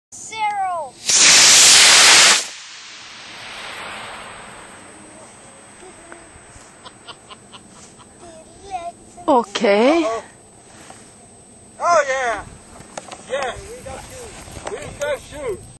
Zero. Okay. Oh yeah. Yeah. We got shoot.